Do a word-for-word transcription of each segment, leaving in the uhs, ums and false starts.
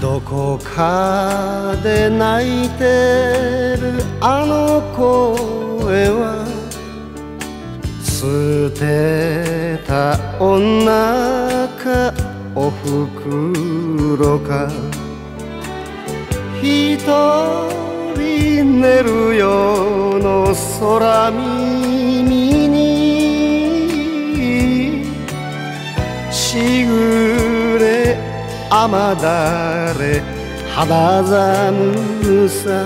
どこかで泣いてるあの声は捨てた女かおふくろか一人寝る夜の空耳にしぐれ雨だれ肌寒さ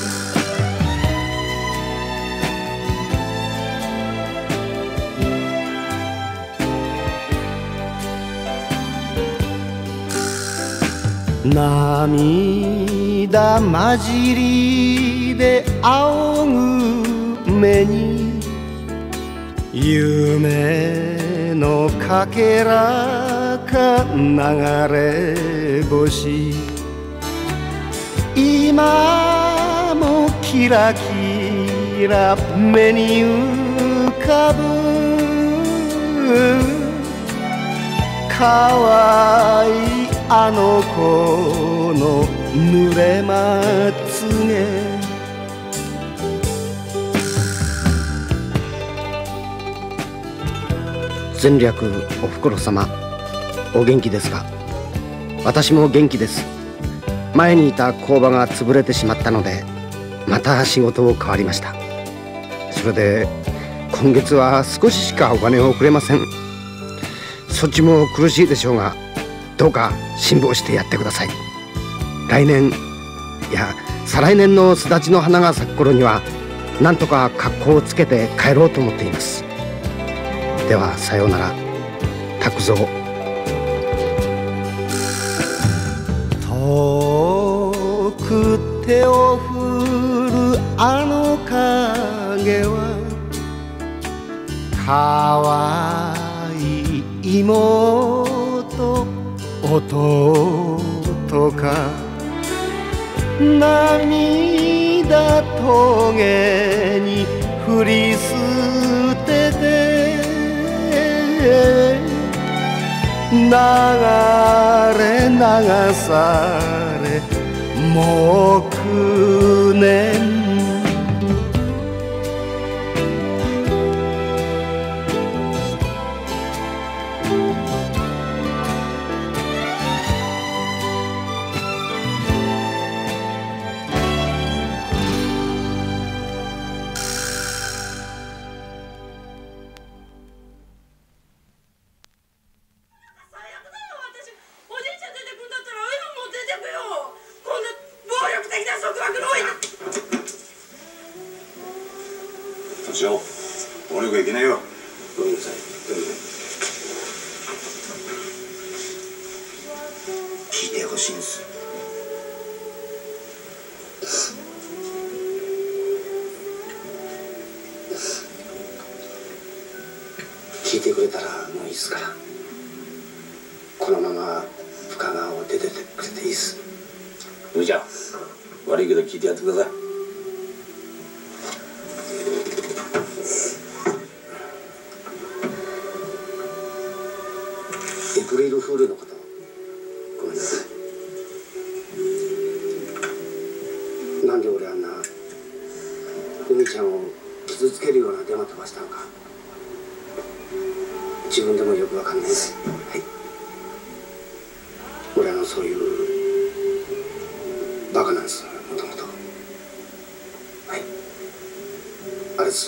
涙混じりで仰ぐ目に夢のかけらか流れ星今もキラキラ目に浮かぶかわいいあの子の濡れまつげ前略おふくろ様お元気ですか。私も元気です。前にいた工場が潰れてしまったのでまた仕事を変わりました。それで今月は少ししかお金をくれません。そっちも苦しいでしょうがどうか辛抱してやってください。来年いや再来年のすだちの花が咲く頃にはなんとか格好をつけて帰ろうと思っています。ではさようなら。拓三。 遠く手を振るあの影はかわいい妹弟か涙棘に振り捨てて流れ流されもう九年暴力はいけないよ。 ごめんなさい。聞いてほしいんです。聞いてくれたらもういいですから。このまま深川を出ててくれていいです。 うーちゃん悪いけど聞いてやってください。 エプリルフールのことごめんなさい。なんで俺あんな海ちゃんを傷つけるようなデマ飛ばしたのか自分でもよくわかんないです。はい。俺あのそういうバカなんです、もともと。はい。あれです。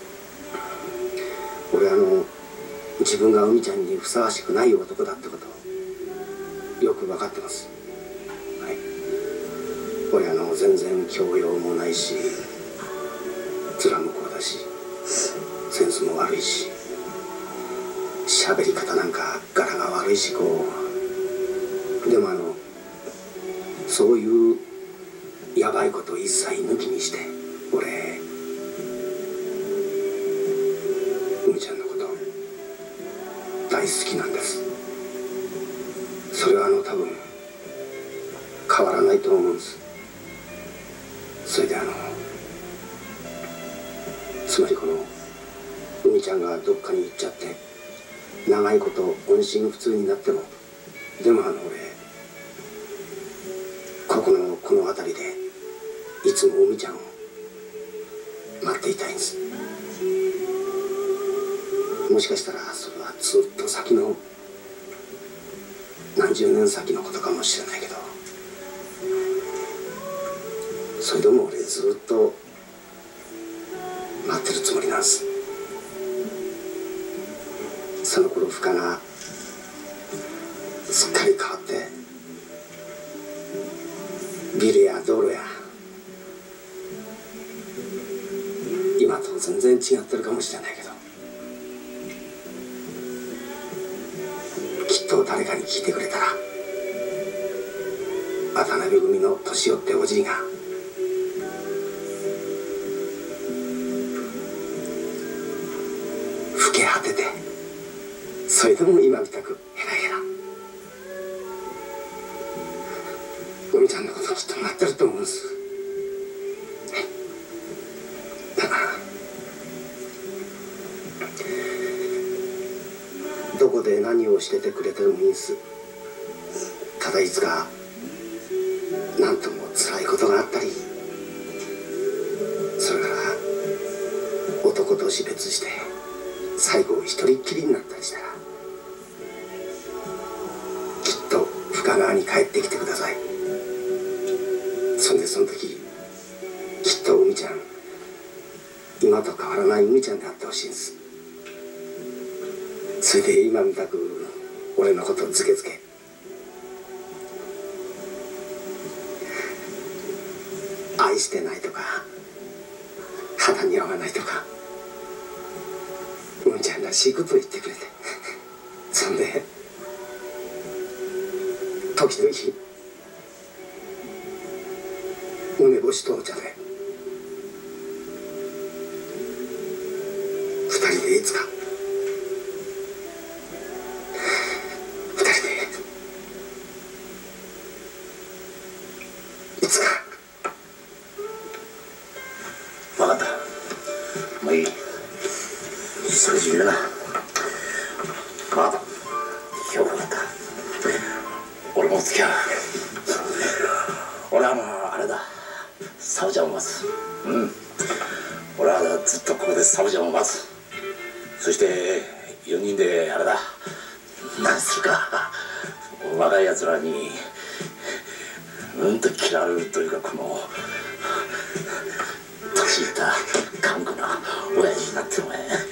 俺あの自分が海ちゃんにふさわしくない男だってことよく分かってます。はい。俺あの全然教養もないし面もこうだしセンスも悪いし喋り方なんか柄が悪いしこうでもあのそういうやばいこと一切抜きにして俺海ちゃんのこと大好きなんです。それはあの多分変わらないと思うんです。それであのつまりこの海ちゃんがどっかに行っちゃって長いこと音信不通になってもでもあの俺つもおみちゃんを待っていたいんです。もしかしたらそれはずっと先の何十年先のことかもしれないけど、それでも俺ずっと待ってるつもりなんです。その頃深がすっかり変わってビルや道路や今と全然違ってるかもしれないけど、きっと誰かに聞いてくれたら渡辺組の年寄っておじいが老け果てて、それでも今みたくヘラヘラおみちゃんのこときっと待ってると思うんです。だからどこで何をしててくれてもいいんです。ただいつか何とも辛いことがあったり、それから男と死別して最後一人っきりになったりしたら、きっと深川に帰ってきてください。そんでその時きっと海ちゃん、今と変わらない海ちゃんであってほしいんです。それで今みたく俺のことズケズケ愛してないとか肌に合わないとか海ちゃんらしいことを言ってくれて、そんで時々梅干しとお茶で二人でいつか二人でいつか。 分かった、もういい、それじゃな。まあよくなった、俺も付き合う。俺はもうあれだ、サブちゃんを待つ。うん、俺はずっとここでサブちゃんを待つ。そしてよにんであれだ、何するか、若いやつらにうんと嫌われるというか、この年いった頑固な親父になってお前